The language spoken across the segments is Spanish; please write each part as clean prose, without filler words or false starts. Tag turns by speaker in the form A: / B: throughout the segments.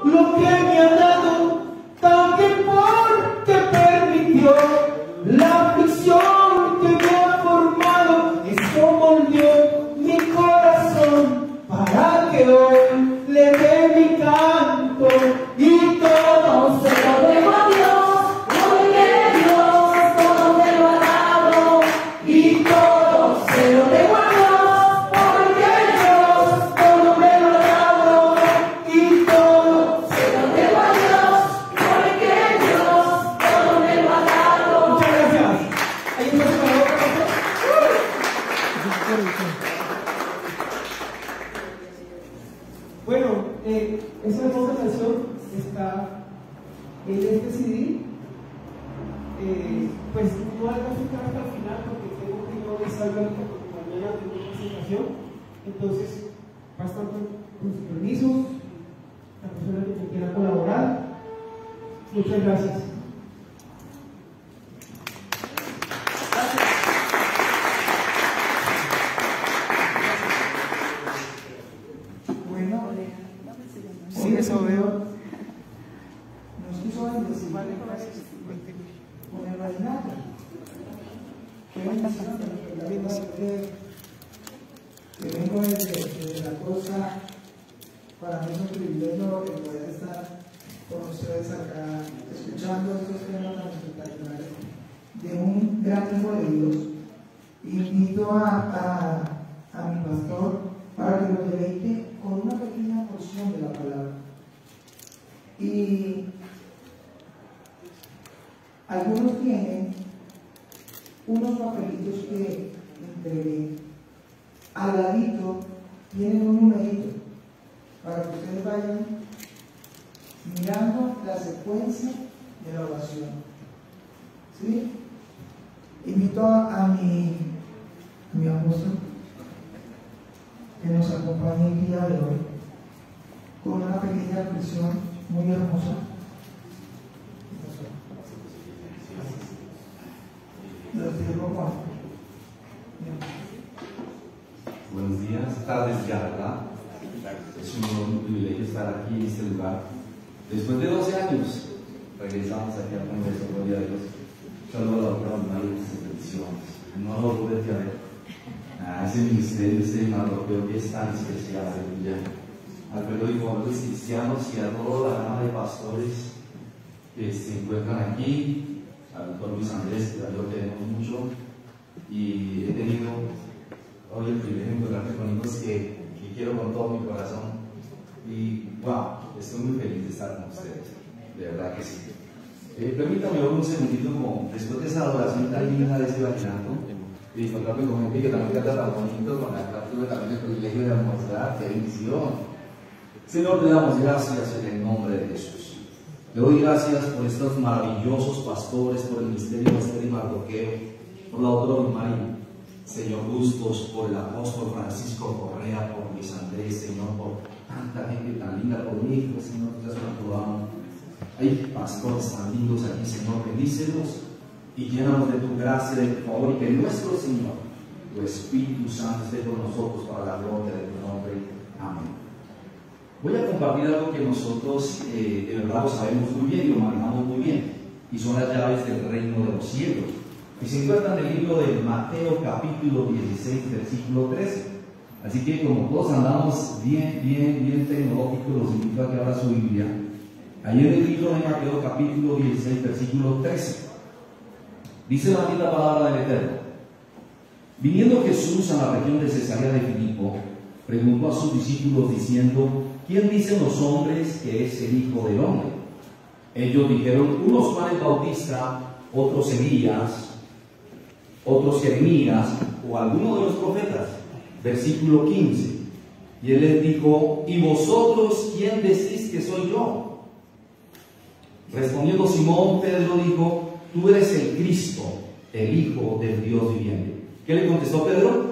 A: lo que me ha dado, también porque permitió la aflicción que me ha formado. Esto moldeó mi corazón para que hoy le dé mi canto y todo se lo debo a Dios, porque Dios todo me lo ha dado y todo se lo debo a Dios, porque Dios todo me lo ha dado y todo se lo debo a Dios, porque Dios todo me lo ha dado. Muchas gracias. Ahí está su palabra. Bueno, esa hermosa canción está en este CD. Pues no alcanzo a estar hasta el final porque tengo que yo salga porque mañana tengo una presentación. Entonces, va a estar con su permiso, la persona que me quiera colaborar. Muchas gracias.
B: Bueno, sí, eso veo. Nos quiso bendecir con el vallenato. Qué bendición, la verdad que vengo desde la costa. Para mí es un privilegio el poder estar con ustedes acá, escuchando estos temas tan espectaculares de un gran hijo de Dios. Invito a mi pastor para que lo deleite con una pequeña porción de la palabra. Y algunos tienen unos papelitos que entregué. Al ladito tienen un numerito para que ustedes vayan mirando la secuencia de la oración. ¿Sí? Invito a mi apóstol que nos acompañe el día de hoy con una pequeña reflexión muy hermosa.
C: Buenos días, tardes ya, ¿verdad? Es un privilegio estar aquí en este lugar. Después de 12 años, regresamos aquí al Congreso, gloria a Dios. Saludos a la doctora María y sus bendiciones. No lo volverte a ver. Ese ministerio, ese mardoqueo que es tan especial, aleluya. Al periódico de los cristianos y a toda la gama de pastores que se encuentran aquí, al doctor Luis Andrés, que lo tenemos mucho, y he tenido hoy el privilegio de encontrarme con hijos que quiero con todo mi corazón, y wow, estoy muy feliz de estar con ustedes, de verdad que sí. Permítame un segundito, como después de esa adoración tan linda de ese vallenato, y encontrarme con gente que también canta tan bonito, con la cual tuve también el privilegio de almorzar. ¡Qué bendición! Señor, te damos gracias en el nombre de Jesús. Le doy gracias por estos maravillosos pastores, por el ministerio de Esther y Mardoqueo, por la doctora María, Señor Bustos, por el apóstol Francisco Correa, por Luis Andrés, Señor, por tanta gente tan linda, por mi hijo, Señor, que te has. Hay pastores tan lindos aquí, Señor, bendícelos y llénanos de tu gracia, de tu favor, y que nuestro Señor, tu Espíritu Santo, esté con nosotros para la gloria de tu nombre. Amén. Voy a compartir algo que nosotros de verdad lo sabemos muy bien y lo manejamos muy bien, y son las llaves del reino de los cielos. Y se encuentra en el libro de Mateo capítulo 16, versículo 13. Así que como todos andamos bien tecnológicos, los invito a que abra su Biblia. Ahí en el libro de Mateo capítulo 16, versículo 13. Dice la bendita palabra del Eterno: viniendo Jesús a la región de Cesarea de Filipo, preguntó a sus discípulos diciendo: ¿quién dicen los hombres que es el Hijo del Hombre? Ellos dijeron: unos Juan el Bautista, otros Elías, otros Jeremías o alguno de los profetas. Versículo 15. Y él les dijo: ¿y vosotros quién decís que soy yo? Respondiendo Simón, Pedro dijo: tú eres el Cristo, el Hijo del Dios viviente. ¿Qué le contestó Pedro?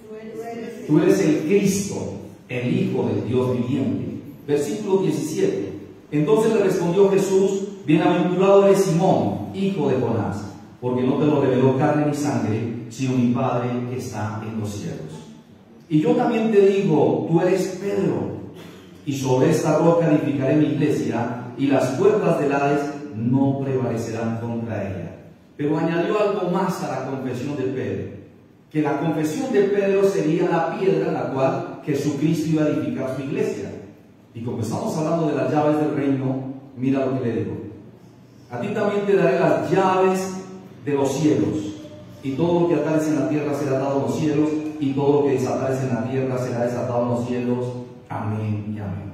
C: Tú eres el Cristo, el Hijo del Dios viviente. Versículo 17. Entonces le respondió Jesús: bienaventurado eres Simón, hijo de Jonás, porque no te lo reveló carne ni sangre, sino mi Padre que está en los cielos. Y yo también te digo: tú eres Pedro, y sobre esta roca edificaré mi iglesia, y las puertas del Hades no prevalecerán contra ella. Pero añadió algo más a la confesión de Pedro, que la confesión de Pedro sería la piedra en la cual Jesucristo iba a edificar su iglesia. Y como estamos hablando de las llaves del reino, mira lo que le digo: a ti también te daré las llaves de los cielos, y todo lo que atares en la tierra será atado en los cielos, y todo lo que desatares en la tierra será desatado en los cielos. Amén y amén.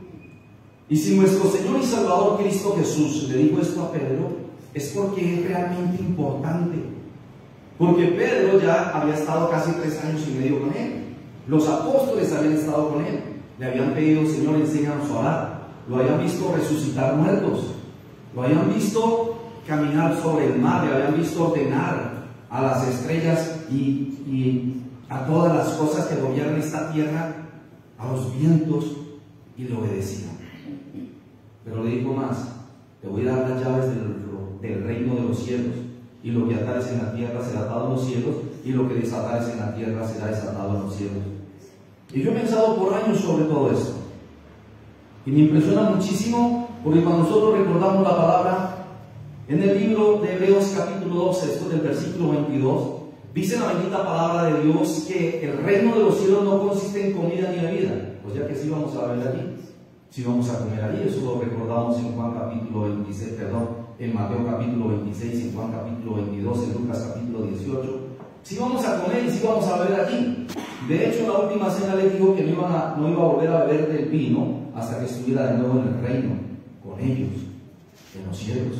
C: Y si nuestro Señor y Salvador Cristo Jesús le dijo esto a Pedro, es porque es realmente importante. Porque Pedro ya había estado casi 3 años y medio con él. Los apóstoles habían estado con él. Le habían pedido: Señor, enséñanos a orar. Lo habían visto resucitar muertos. Lo habían visto caminar sobre el mar. Le habían visto ordenar a las estrellas y a todas las cosas que gobiernan esta tierra, a los vientos, y le obedecían. Pero le dijo más: te voy a dar las llaves del reino de los cielos, y lo que atares en la tierra será atado en los cielos, y lo que desatares en la tierra será desatado en los cielos. Y yo he pensado por años sobre todo esto, y me impresiona muchísimo, porque cuando nosotros recordamos la palabra en el libro de Hebreos capítulo 12, después del versículo 22, dice la bendita palabra de Dios que el reino de los cielos no consiste en comida ni bebida. Pues ya que sí vamos a ver allí, sí vamos a comer allí. Eso lo recordamos en Juan capítulo 26, en Mateo capítulo 26, en Juan capítulo 22, en Lucas capítulo 18. Sí vamos a comer y sí vamos a beber allí. De hecho, en la última cena les dijo que no iba a volver a beber del vino hasta que estuviera de nuevo en el reino, con ellos, en los cielos.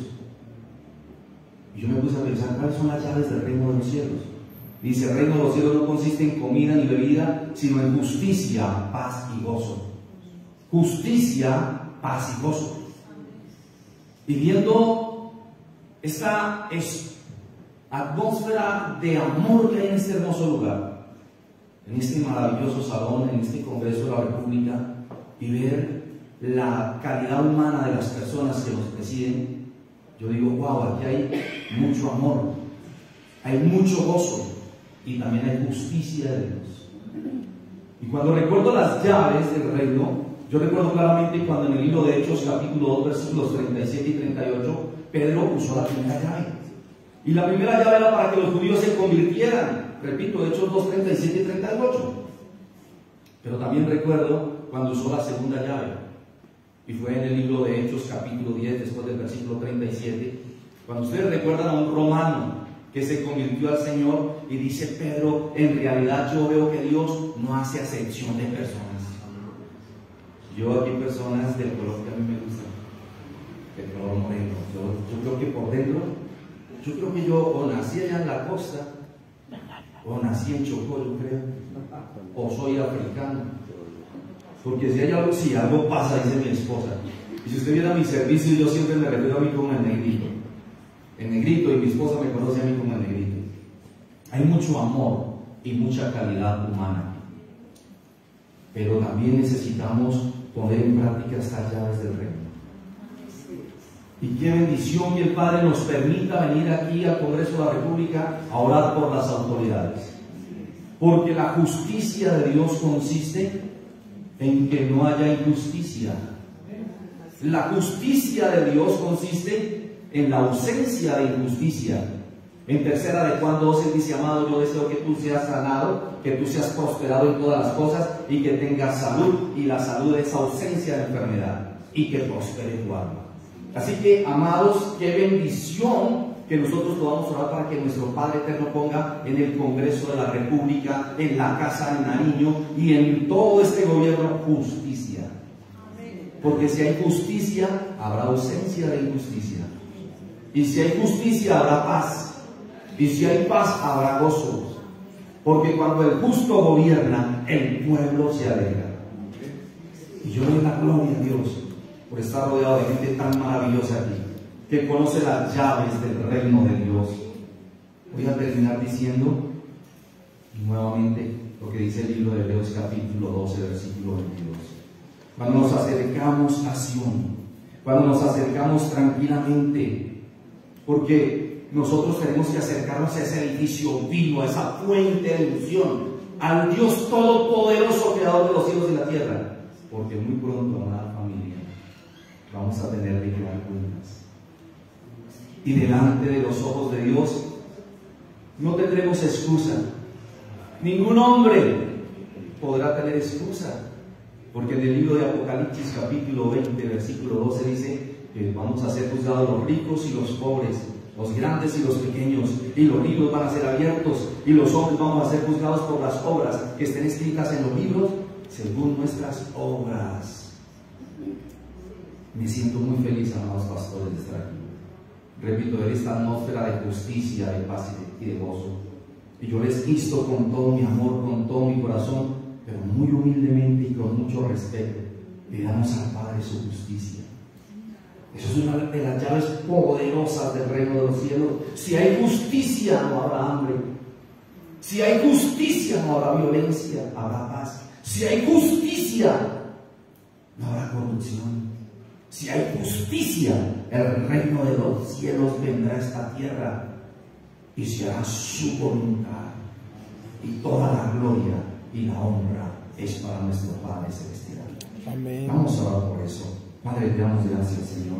C: Y yo me puse a pensar: ¿cuáles son las llaves del reino de los cielos? Dice: el reino de los cielos no consiste en comida ni bebida, sino en justicia, paz y gozo. Justicia, paz y gozo. Y viendo esta atmósfera de amor que hay en este hermoso lugar, en este maravilloso salón, en este Congreso de la República, y ver la calidad humana de las personas que nos presiden, yo digo: wow, aquí hay mucho amor, hay mucho gozo, y también hay justicia de Dios. Y cuando recuerdo las llaves del reino, yo recuerdo claramente cuando en el libro de Hechos capítulo 2 versículos 37 y 38 Pedro usó la primera llave, y la primera llave era para que los judíos se convirtieran. Repito, Hechos 2, 37 y 38. Pero también recuerdo cuando usó la segunda llave, y fue en el libro de Hechos capítulo 10 después del versículo 37, cuando ustedes recuerdan a un romano que se convirtió al Señor, y dice Pedro: en realidad yo veo que Dios no hace acepción de personas. Yo aquí personas del color que a mí me gusta, el color moreno. Yo creo que por dentro, yo creo que yo o nací allá en la costa, o nací en Chocó, yo creo, o soy africano. Porque si algo pasa, dice mi esposa. Y si usted viera mi servicio, yo siempre me refiero a mí como el negrito. El negrito, y mi esposa me conoce a mí como el negrito. Hay mucho amor y mucha calidad humana. Pero también necesitamos poner en práctica estas llaves del reino. Y qué bendición que el Padre nos permita venir aquí al Congreso de la República a orar por las autoridades. Porque la justicia de Dios consiste en que no haya injusticia. La justicia de Dios consiste en la ausencia de injusticia. En tercera de Juan 12 dice: amado, yo deseo que tú seas sanado, que tú seas prosperado en todas las cosas, y que tengas salud, y la salud es ausencia de enfermedad, y que prospere tu alma. Así que, amados, qué bendición que nosotros podamos orar para que nuestro Padre Eterno ponga en el Congreso de la República, en la Casa de Nariño y en todo este gobierno justicia. Porque si hay justicia, habrá ausencia de injusticia. Y si hay justicia, habrá paz. Y si hay paz, habrá gozo. Porque cuando el justo gobierna, el pueblo se alegra. Y yo doy la gloria a Dios por estar rodeado de gente tan maravillosa aquí, que conoce las llaves del reino de Dios. Voy a terminar diciendo nuevamente lo que dice el libro de Hebreos capítulo 12, versículo 22. Cuando nos acercamos a Sion, cuando nos acercamos tranquilamente, porque nosotros tenemos que acercarnos a ese edificio vivo, a esa fuente de unción, al Dios todopoderoso, creador de los cielos y la tierra. porque muy pronto, amada familia, vamos a tener que llevar cuentas. Y delante de los ojos de Dios no tendremos excusa. Ningún hombre podrá tener excusa, porque en el libro de Apocalipsis capítulo 20 versículo 12 dice que vamos a ser juzgados los ricos y los pobres, los grandes y los pequeños, y los libros van a ser abiertos, y los hombres vamos a ser juzgados por las obras que estén escritas en los libros según nuestras obras. Me siento muy feliz, amados pastores, de estar aquí. Repito, ver esta atmósfera de justicia, de paz y de gozo. Y yo les insto con todo mi amor, con todo mi corazón, pero muy humildemente y con mucho respeto, pidamos al Padre su justicia. Eso es una de las llaves poderosas del reino de los cielos. Si hay justicia, no habrá hambre. Si hay justicia, no habrá violencia, habrá paz. Si hay justicia, no habrá corrupción. Si hay justicia, el reino de los cielos vendrá a esta tierra y se hará su voluntad. Y toda la gloria y la honra es para nuestro Padre Celestial.
A: Amén.
C: Vamos a orar por eso. Padre, te damos gracias, Señor.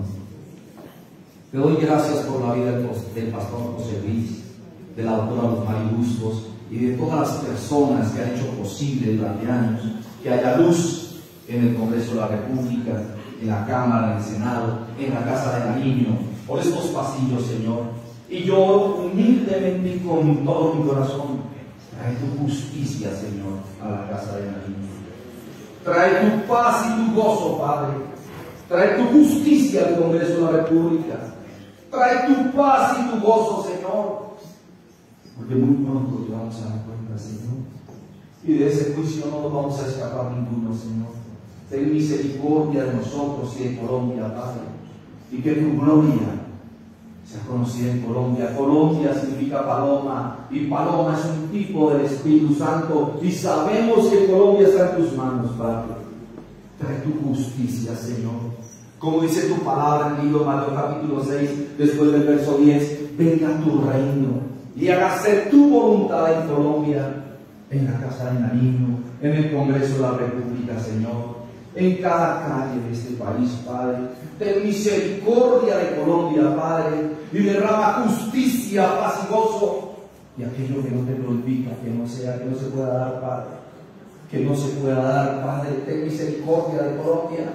C: Te doy gracias por la vida del pastor José Luis, de la doctora Luz Mari Bustos y de todas las personas que han hecho posible durante años que haya luz en el Congreso de la República, en la Cámara, en el Senado, en la Casa de Nariño, por estos pasillos, Señor. Y yo humildemente y con todo mi corazón, trae tu justicia, Señor, a la Casa de Nariño. Trae tu paz y tu gozo, Padre. Trae tu justicia al Congreso de la República. Trae tu paz y tu gozo, Señor. Porque muy pronto te vamos a dar cuenta, Señor. Y de ese juicio no nos vamos a escapar ninguno, Señor. Ten misericordia de nosotros y de Colombia, Padre. Y que tu gloria sea conocida en Colombia. Colombia significa paloma. Y paloma es un tipo del Espíritu Santo. Y sabemos que Colombia está en tus manos, Padre. Trae tu justicia, Señor. Como dice tu palabra en el libro de Mateo capítulo 6, después del verso 10, venga tu reino y hágase tu voluntad en Colombia, en la Casa de Nariño, en el Congreso de la República, Señor, en cada calle de este país, Padre. Ten misericordia de Colombia, Padre, y derrama justicia, paz y gozo, y aquello que no te glorifica, que no se pueda dar, Padre, que no se pueda dar, Padre. Ten misericordia de Colombia.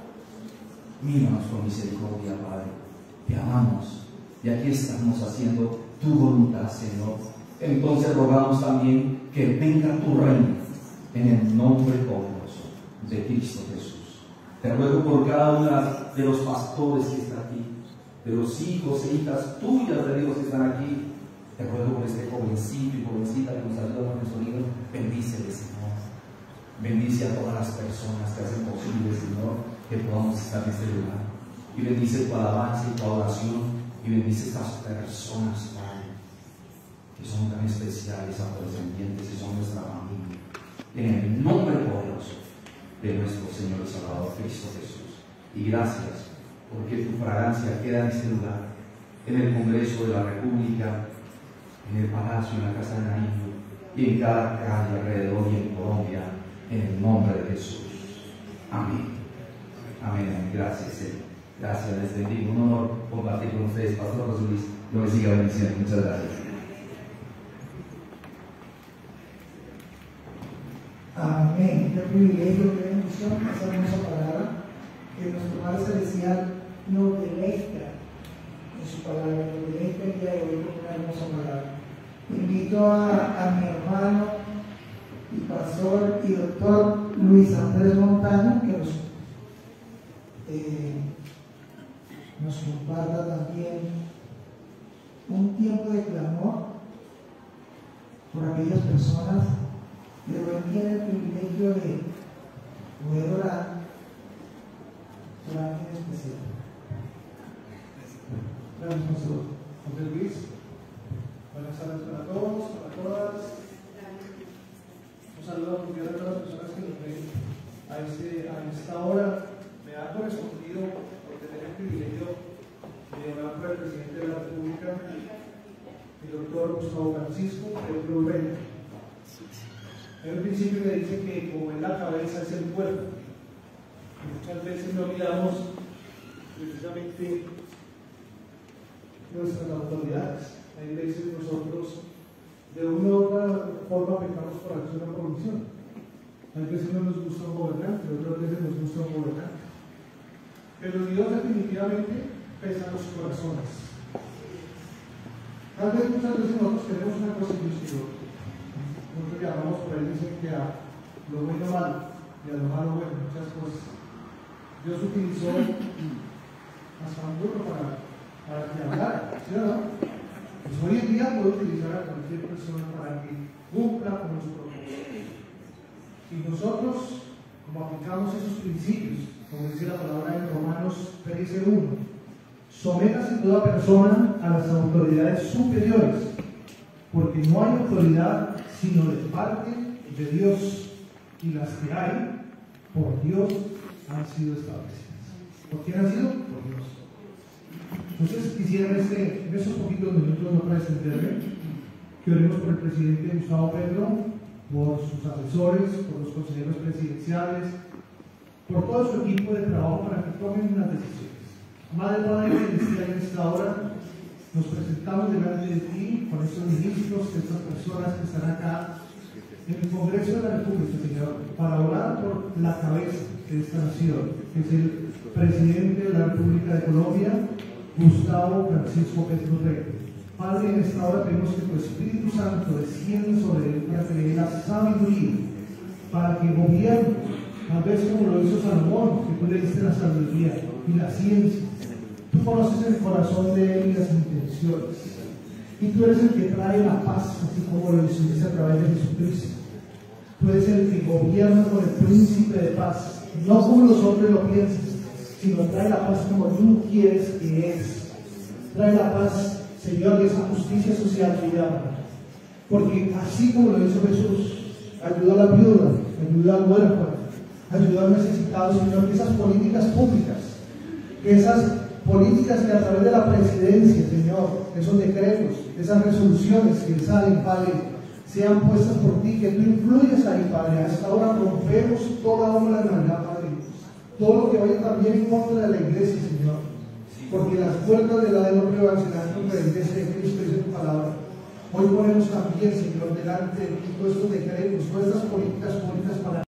C: Míranos con misericordia, Padre. Te amamos y aquí estamos haciendo tu voluntad, Señor. Entonces rogamos también que venga tu reino en el nombre poderoso de Cristo Jesús. Te ruego por cada uno de los pastores que están aquí, de los hijos e hijas tuyas de Dios que están aquí. Te ruego por este jovencito y jovencita que nos ayuda con nuestro libro. Bendícele, Señor. Bendice a todas las personas que hacen posible, Señor, que podamos estar en este lugar. Y bendice tu alabanza y tu oración. Y bendice estas personas, Padre, que son tan especiales, afrodescendientes, y son nuestra familia. En el nombre poderoso de nuestro Señor y Salvador Cristo Jesús. Y gracias porque tu fragancia queda en este lugar, en el Congreso de la República, en el Palacio, en la Casa de Nariño, y en cada calle alrededor y en Colombia, en el nombre de Jesús. Amén. Amén. Gracias, Señor. Gracias, les bendigo. Un honor compartir con ustedes, Pastor José Luis. Dios les siga bendiciendo. Muchas gracias.
B: Amén. Qué privilegio, qué bendición esa hermosa palabra que nuestro Padre Celestial nos deleita en su palabra, nos deleita el día de hoy con una hermosa palabra. Invito a mi hermano y pastor y doctor Luis Andrés Montaño que nos comparta también un tiempo de clamor por aquellas personas que hoy tienen el privilegio de poder orar por alguien especial.
D: Gracias, pastor José Luis. Buenas tardes para todos, para todas. Un saludo cordial a todas las personas que nos ven a esta hora. Me ha correspondido por tener el privilegio de orar por el presidente de la República, el doctor Gustavo Francisco Petro Urrego. En el principio le dice que como es la cabeza es el cuerpo. Muchas veces no miramos precisamente nuestras autoridades. Hay veces nosotros de una u otra forma pecamos por acción o por omisión. Hay veces no nos gusta un gobernante, otras veces nos gusta un gobernante. Pero Dios definitivamente pesa los corazones. Tal vez muchas veces nosotros tenemos una cosa ilusión. Nosotros llamamos, por ahí dicen que a lo bueno malo y a lo malo bueno, muchas cosas. Dios utilizó hasta un burro para que hablara, ¿sí o no? Pues hoy en día puede utilizar a cualquier persona para que cumpla con los propósitos. Y nosotros, como aplicamos esos principios, como dice la palabra en Romanos 13:1, sométase toda persona a las autoridades superiores, porque no hay autoridad sino de parte de Dios, y las que hay, por Dios, han sido establecidas. ¿Por quién han sido? Por Dios. Entonces quisiera en estos poquitos minutos, no para extenderme, que oremos por el presidente Gustavo Petro, por sus asesores, por los consejeros presidenciales, por todo su equipo de trabajo para que tomen unas decisiones. Madre Padre Celestial, en esta hora nos presentamos delante de ti con estos ministros, estas personas que están acá en el Congreso de la República, Señor, para orar por la cabeza de esta nación, que es el presidente de la República de Colombia, Gustavo Francisco Petro Rey. Padre, en esta hora pedimos que tu Espíritu Santo descienda sobre él para que le dé la sabiduría, para que gobierne, tal vez como lo hizo Salomón, que tú le diste la sabiduría y la ciencia. Tú conoces el corazón de él y las intenciones. Y tú eres el que trae la paz, así como lo hiciste a través de Jesucristo. Tú eres el que gobierna con el príncipe de paz, no como los hombres lo piensan, sino trae la paz como tú quieres que es. Trae la paz, Señor, y esa justicia social que llama. Porque así como lo hizo Jesús, ayuda a la viuda, ayuda al huérfano, ayuda a los necesitados, Señor, que esas políticas públicas, que esas políticas que a través de la presidencia, Señor, esos decretos, esas resoluciones que salen, Padre, sean puestas por ti, que tú influyes ahí, Padre. A esta hora rompemos toda obra de maldad, Padre. Todo lo que vaya también en contra de la iglesia, Señor. Porque las puertas de la no prevalecerán contra la iglesia de Cristo, dice tu palabra. Hoy ponemos también, Señor, delante de ti todos estos decretos, todas estas políticas públicas para